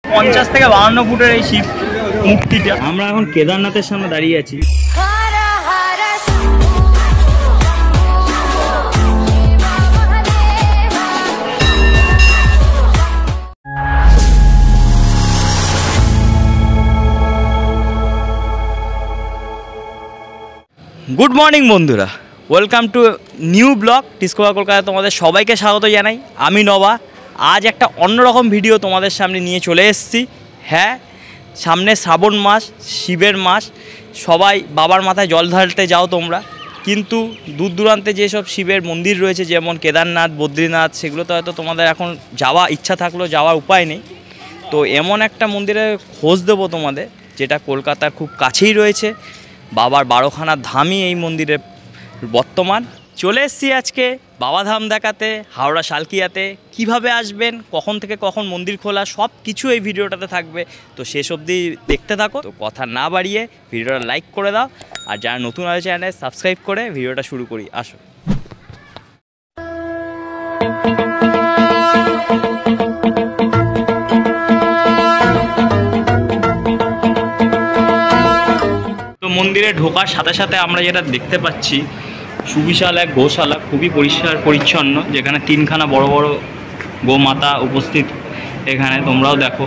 50 থেকে 52 ফুটের এই শিব মূর্তিটা। আমরা এখন কেদারনাথের সামনে দাঁড়িয়ে আছি। গুড মর্নিং বন্ধুরা, welcome to new blog discover Kolkata. তোমাদের সবাইকে স্বাগত জানাই। আমি নবা। আজ একটা অন্যরকম ভিডিও তোমাদের সামনে নিয়ে চলে এসেছি। হ্যাঁ, সামনে শ্রাবণ মাস, শিবের মাস। সবাই বাবার মাথায় জল ঢালতে যাও তোমরা, কিন্তু দূর দূরান্তে যেসব শিবের মন্দির রয়েছে যেমন কেদারনাথ, বদ্রীনাথ, সেগুলোতে হয়তো তোমাদের এখন যাওয়া ইচ্ছা থাকলেও যাওয়ার উপায় নেই। তো এমন একটা মন্দিরে খোঁজ দেবো তোমাদের, যেটা কলকাতার খুব কাছেই রয়েছে। বাবার 12খানা ধামই এই মন্দিরে বর্তমান। চলে এসেছি আজকে বাবাধাম দেখাতে, হাওড়া শালকিয়াতে। কিভাবে আসবেন, কখন থেকে কখন মন্দির খোলা, সব কিছু এই ভিডিওটাতে থাকবে। তো শেষ অবধি দেখতে থাকো। তো কথা না বাড়িয়ে ভিডিওটা লাইক করে দাও, আর যারা নতুন আছে চ্যানেলে সাবস্ক্রাইব করে ভিডিওটা শুরু করি। আসো। মন্দিরে ঢোকার সাথে সাথে আমরা যেটা দেখতে পাচ্ছি, সুবিশাল এক গোশালা, খুবই পরিষ্কার পরিচ্ছন্ন, যেখানে 3খানা বড় বড় গোমাতা উপস্থিত। এখানে তোমরাও দেখো।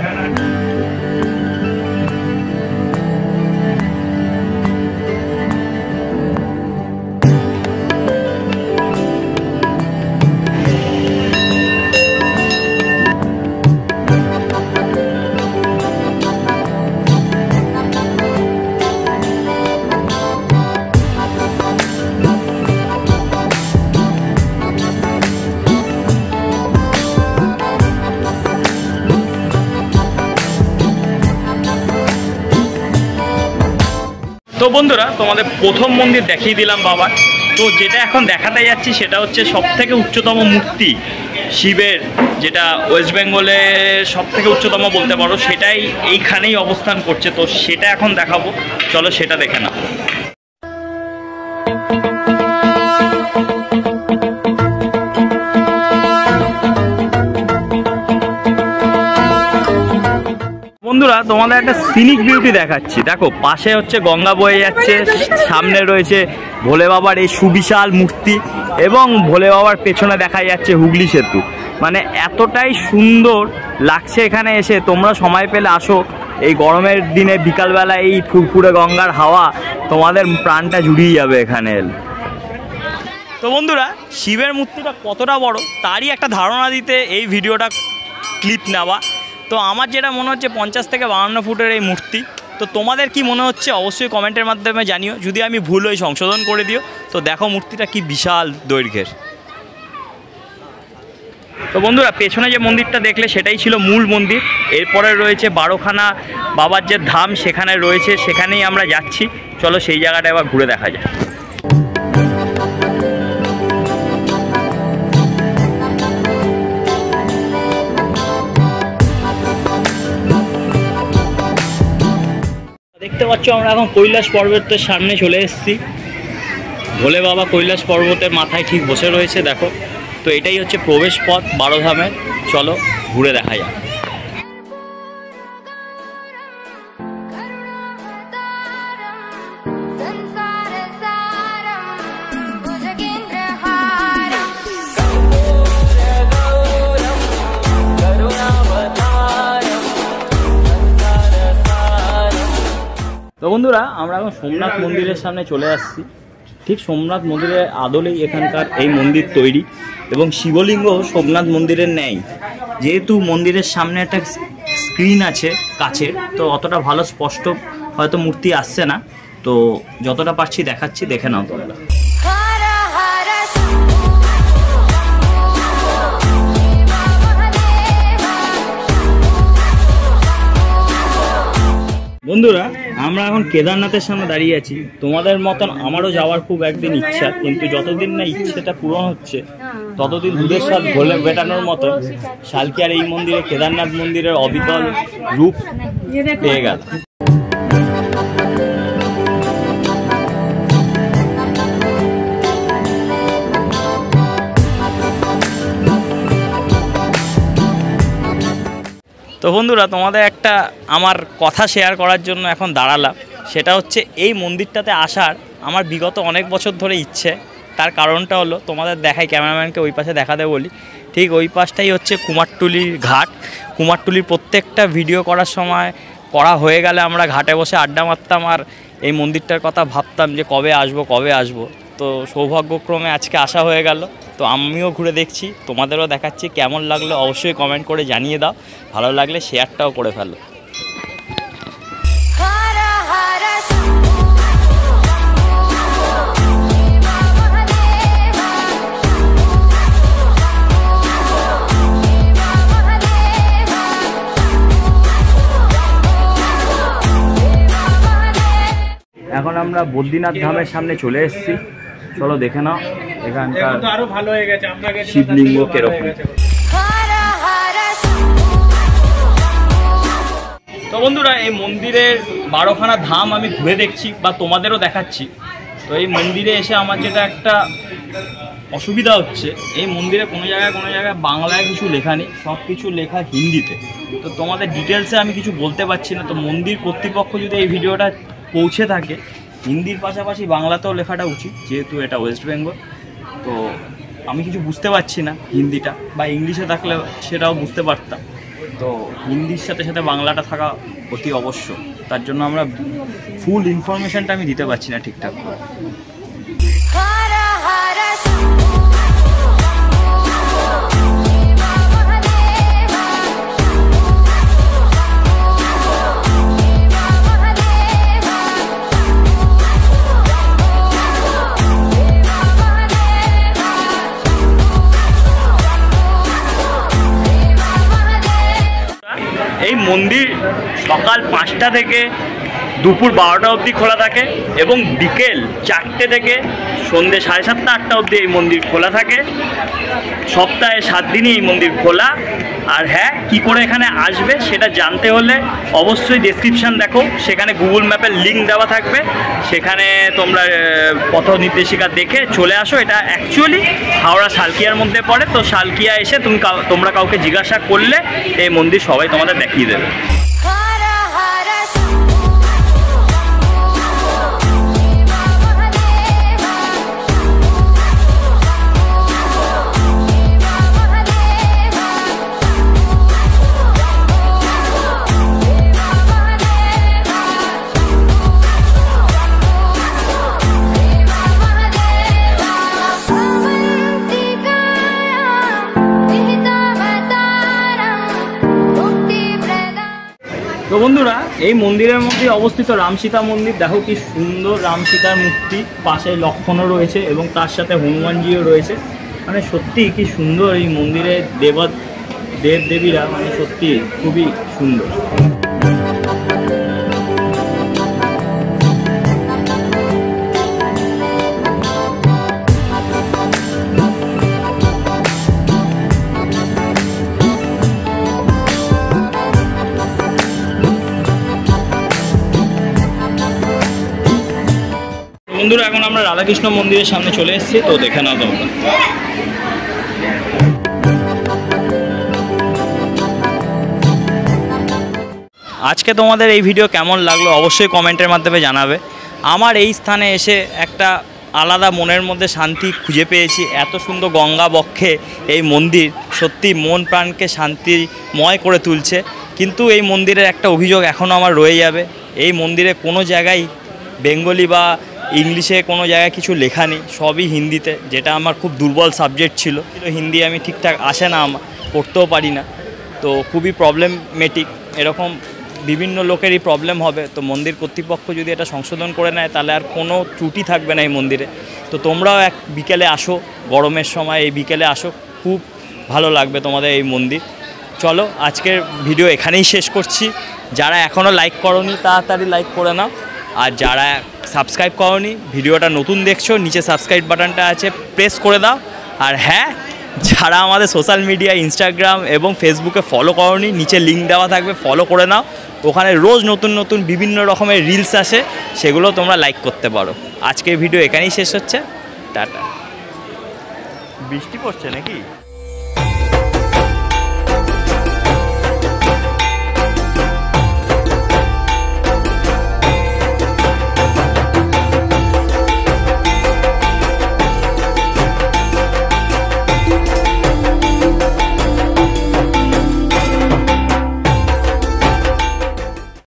তো বন্ধুরা, তোমাদের প্রথম মন্দির দেখিয়ে দিলাম বাবার। তো যেটা এখন দেখাতে যাচ্ছি সেটা হচ্ছে সবথেকে উচ্চতম মূর্তি শিবের, যেটা ওয়েস্ট বেঙ্গলে সবথেকে উচ্চতম বলতে পারো। সেটাই এইখানেই অবস্থান করছে। তো সেটা এখন দেখাবো, চলো সেটা দেখে নাও। বন্ধুরা, তোমাদের একটা সিনিক বিউটি দেখাচ্ছি। দেখো, পাশে হচ্ছে গঙ্গা বয়ে যাচ্ছে, সামনে রয়েছে ভোলে বাবার এই সুবিশাল মূর্তি, এবং ভোলে বাবার পেছনে দেখা যাচ্ছে হুগলি সেতু। মানে এতটাই সুন্দর লাগছে এখানে এসে। তোমরা সময় পেলে আসো। এই গরমের দিনে বিকালবেলা এই ফুরফুরে গঙ্গার হাওয়া তোমাদের প্রাণটা জুড়িয়ে যাবে এখানে এলে। তো বন্ধুরা, শিবের মূর্তিটা কতটা বড় তারই একটা ধারণা দিতে এই ভিডিওটা ক্লিপ নেওয়া। তো আমার যেটা মনে হচ্ছে 50 থেকে 52 ফুটের এই মূর্তি। তো তোমাদের কি মনে হচ্ছে অবশ্যই কমেন্টের মাধ্যমে জানিও। যদি আমি ভুল হই সংশোধন করে দিও। তো দেখো মূর্তিটা কি বিশাল দৈর্ঘ্যের। তো বন্ধুরা, পেছনে যে মন্দিরটা দেখলে সেটাই ছিল মূল মন্দির। এরপরে রয়েছে 12খানা বাবার যে ধাম, সেখানে রয়েছে, সেখানেই আমরা যাচ্ছি। চলো সেই জায়গাটা এবার ঘুরে দেখা যায়। দেখতে পাচ্ছ আমরা এখন কৈলাস পর্বতের সামনে চলে এসেছি। ভোলে বাবা কৈলাস পর্বতের মাথায় ঠিক বসে রয়েছে, দেখো। তো এটাই হচ্ছে প্রবেশ পথ 12 ধামের। চলো ঘুরে দেখা যাক। তো বন্ধুরা, আমরা এখন সোমনাথ মন্দিরের সামনে চলে আসছি। ঠিক সোমনাথ মন্দিরের আদলেই এখানকার এই মন্দির তৈরি, এবং শিবলিঙ্গ সোমনাথ মন্দিরের নেই। যেহেতু মন্দিরের সামনে একটা স্ক্রিন আছে কাছের, তো অতটা ভালো স্পষ্ট হয়তো মূর্তি আসছে না। তো যতটা পারছি দেখাচ্ছি, দেখে নাও তোমরা। বন্ধুরা, আমরা এখন কেদারনাথের সামনে দাঁড়িয়ে আছি। তোমাদের মতন আমারও যাওয়ার খুব একদিন ইচ্ছা, কিন্তু যতদিন না ইচ্ছেটা পূরণ হচ্ছে ততদিন দুধের স্বাদ ঘোলে বেটানোর মতো শালকিয়ার এই মন্দিরে কেদারনাথ মন্দিরের অবিকল রূপ পেয়ে গেল। তো বন্ধুরা তোমাদের একটা আমার কথা শেয়ার করার জন্য এখন দাঁড়ালাম, সেটা হচ্ছে এই মন্দিরটাতে আসার আমার বিগত অনেক বছর ধরে ইচ্ছে। তার কারণটা হলো তোমাদের দেখাই, ক্যামেরাম্যানকে ওই পাশে দেখাতে বলি, ঠিক ওই পাশটাই হচ্ছে কুমারটুলির ঘাট। কুমারটুলির প্রত্যেকটা ভিডিও করার সময় করা হয়ে গেলে আমরা ঘাটে বসে আড্ডা মারতাম আর এই মন্দিরটার কথা ভাবতাম যে কবে আসবো। তো সৌভাগ্যক্রমে আজকে আসা হয়ে গেল। তো আমিও ঘুরে দেখছি, তোমাদেরও দেখাচ্ছি। কেমন লাগলো অবশ্যই কমেন্ট করে জানিয়ে দাও, ভালো লাগলে শেয়ারটাও করে ফেলো। এখন আমরা বদ্রীনাথ ধামের সামনে চলে এসেছি, চলো দেখে নাও এখানকার আরো ভালো হয়ে গেছে। আমরা শিবলিঙ্গ কিরকম। তো বন্ধুরা এই মন্দিরের 12খানা ধাম আমি ঘুরে দেখছি বা তোমাদেরও দেখাচ্ছি। তো এই মন্দিরে এসে আমার যেটা একটা অসুবিধা হচ্ছে, এই মন্দিরে কোনো জায়গায় বাংলায় কিছু লেখা নেই, সব কিছু লেখা হিন্দিতে। তো তোমাদের ডিটেলসে আমি কিছু বলতে পারছি না। তো মন্দির কর্তৃপক্ষ যদি এই ভিডিওটা পৌঁছে থাকে, হিন্দির পাশাপাশি বাংলাতেও লেখাটা উচিত, যেহেতু এটা ওয়েস্ট বেঙ্গল। তো আমি কিছু বুঝতে পারছি না হিন্দিটা, বা ইংলিশে থাকলে সেটাও বুঝতে পারতাম। তো হিন্দির সাথে সাথে বাংলাটা থাকা অতি অবশ্য, তার জন্য আমরা ফুল ইনফরমেশনটা আমি দিতে পারছি না ঠিকঠাক। এই মন্দির সকাল 5টা থেকে দুপুর 12টা অবধি খোলা থাকে এবং বিকেল 4টে থেকে সন্ধ্যে 7:30 8টা অবধি এই মন্দির খোলা থাকে। সপ্তাহে 7 দিনই এই মন্দির খোলা। আর হ্যাঁ, কী করে এখানে আসবে সেটা জানতে হলে অবশ্যই ডেসক্রিপশান দেখো, সেখানে গুগল ম্যাপের লিঙ্ক দেওয়া থাকবে, সেখানে তোমরা পথ নির্দেশিকা দেখে চলে আসো। এটা অ্যাকচুয়ালি হাওড়া শালকিয়ার মধ্যে পড়ে। তো শালকিয়া এসে তোমরা কাউকে জিজ্ঞাসা করলে এই মন্দির সবাই তোমাদের দেখিয়ে দেবে। তো বন্ধুরা এই মন্দিরের মধ্যে অবস্থিত রাম সীতা মন্দির, দেখো কি সুন্দর রাম সীতার মূর্তি, পাশে লক্ষ্মণও রয়েছে এবং তার সাথে হনুমানজিও রয়েছে। মানে সত্যি কি সুন্দর এই মন্দিরের দেব দেবীরা, মানে সত্যি খুবই সুন্দর। বন্ধুরা এখন আমরা রাধাকৃষ্ণ মন্দিরের সামনে চলে এসেছি, তো দেখে নাও তোমরা। আজকে তোমাদের এই ভিডিও কেমন লাগলো অবশ্যই কমেন্টের মাধ্যমে জানাবে। আমার এই স্থানে এসে একটা আলাদা মনের মধ্যে শান্তি খুঁজে পেয়েছি। এত সুন্দর গঙ্গা বক্ষে এই মন্দির সত্যি মন প্রাণকে শান্তিময় করে তুলছে। কিন্তু এই মন্দিরের একটা অভিযোগ এখনও আমার রয়ে যাবে, এই মন্দিরে কোনো জায়গায় বেঙ্গলি বা ইংলিশে কোনো জায়গায় কিছু লেখা নেই, সবই হিন্দিতে, যেটা আমার খুব দুর্বল সাবজেক্ট ছিল। হিন্দি আমি ঠিকঠাক আসে না, আমার পড়তেও পারি না। তো খুবই প্রবলেমেটিক, এরকম বিভিন্ন লোকেরই প্রবলেম হবে। তো মন্দির কর্তৃপক্ষ যদি এটা সংশোধন করে নেয় তাহলে আর কোনো ত্রুটি থাকবে না এই মন্দিরে। তো তোমরাও এক বিকেলে আসো, গরমের সময় এই বিকেলে আসো, খুব ভালো লাগবে তোমাদের এই মন্দির। চলো আজকের ভিডিও এখানেই শেষ করছি। যারা এখনও লাইক করোনি তাড়াতাড়ি লাইক করে নাও, আর যারা সাবস্ক্রাইব করোনি, ভিডিওটা নতুন দেখছো, নিচে সাবস্ক্রাইব বাটনটা আছে, প্রেস করে দাও। আর হ্যাঁ, যারা আমাদের সোশ্যাল মিডিয়া ইনস্টাগ্রাম এবং ফেসবুকে ফলো করোনি, নিচে লিঙ্ক দেওয়া থাকবে, ফলো করে নাও। ওখানে রোজ নতুন নতুন বিভিন্ন রকমের রিলস আসে, সেগুলো তোমরা লাইক করতে পারো। আজকের ভিডিও এখানেই শেষ হচ্ছে, টাটা। বৃষ্টি পড়ছে নাকি?